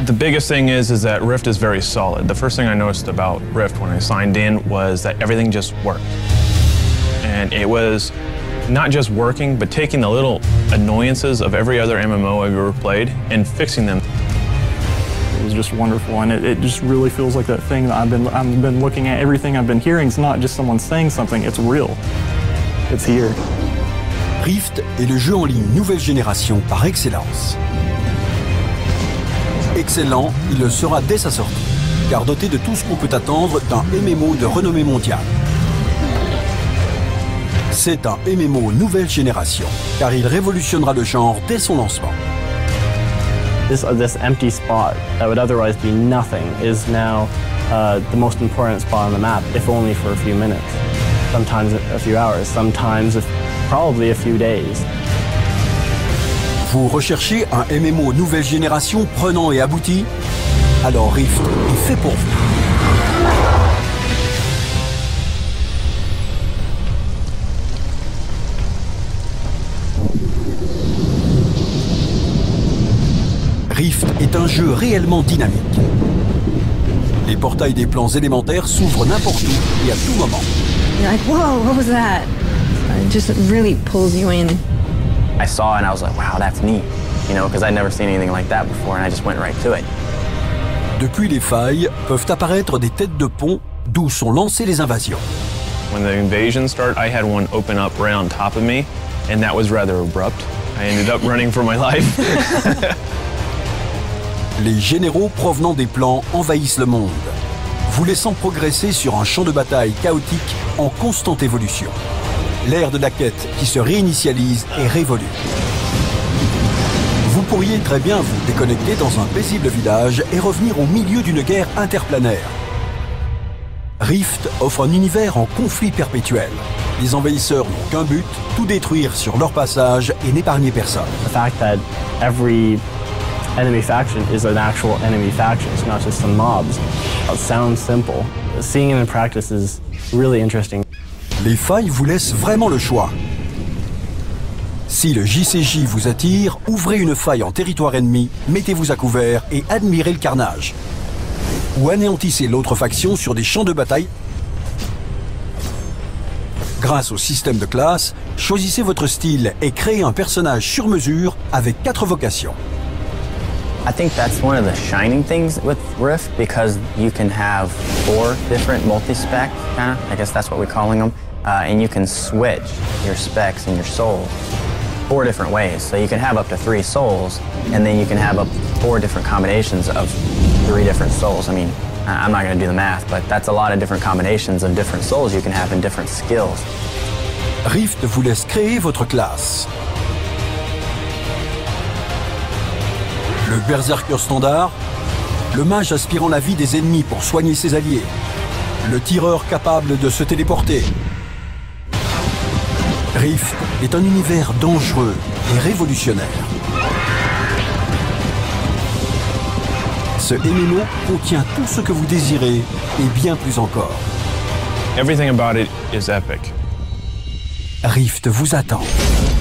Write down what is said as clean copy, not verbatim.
The biggest thing is that Rift is very solid. The first thing I noticed about Rift when I signed in was that everything just worked. And it was not just working, but taking the little annoyances of every other MMO I've ever played and fixing them. It was just wonderful, and it just really feels like that thing that I've been looking at. Everything I've been hearing is not just someone saying something, it's real. It's here. Rift est le jeu en ligne nouvelle génération par excellence. Excellent, il le sera dès sa sortie, car doté de tout ce qu'on peut attendre d'un MMO de renommée mondiale. C'est un MMO nouvelle génération, car il révolutionnera le genre dès son lancement. This empty spot that would otherwise be nothing is now the most important spot on the map, if only for a few minutes, sometimes a few hours, sometimes probably a few days. Vous recherchez un MMO nouvelle génération prenant et abouti? Alors Rift est fait pour vous. Rift est un jeu réellement dynamique. Les portails des plans élémentaires s'ouvrent n'importe où et à tout moment. You're like, whoa, what was that? It just really pulls you in. I saw it and I was like, wow, that's neat, you know, because I'd never seen anything like that before, and I just went right to it. Depuis les failles, peuvent apparaître des têtes de pont d'où sont lancées les invasions. When the invasion started, I had one open up right on top of me, and that was rather abrupt. I ended up running for my life. Les généraux provenant des plans envahissent le monde, vous laissant progresser sur un champ de bataille chaotique en constante évolution. L'ère de la quête qui se réinitialise est révolue. Vous pourriez très bien vous déconnecter dans un paisible village et revenir au milieu d'une guerre interplanaire. Rift offre un univers en conflit perpétuel. Les envahisseurs n'ont qu'un but, tout détruire sur leur passage et n'épargner personne. The fact that every enemy faction is an actual enemy faction, it's not just some mobs. It sounds simple. Seeing it in practice is really interesting. Les failles vous laissent vraiment le choix. Si le JCJ vous attire, ouvrez une faille en territoire ennemi, mettez-vous à couvert et admirez le carnage. Ou anéantissez l'autre faction sur des champs de bataille. Grâce au système de classe, choisissez votre style et créez un personnage sur mesure avec 4 vocations. I think that's one of the shining things with Rift, because you can have 4 different multi-spec, I guess that's what we're calling them, and you can switch your specs and your souls 4 different ways. So you can have up to 3 souls, and then you can have up 4 different combinations of 3 different souls. I mean, I'm not going to do the math, but that's a lot of different combinations of different souls you can have in different skills. Rift vous laisse créer votre classe. Le berserker standard, le mage aspirant la vie des ennemis pour soigner ses alliés, le tireur capable de se téléporter. Rift est un univers dangereux et révolutionnaire. Ce MMO contient tout ce que vous désirez et bien plus encore. Everything about it is epic. Rift vous attend.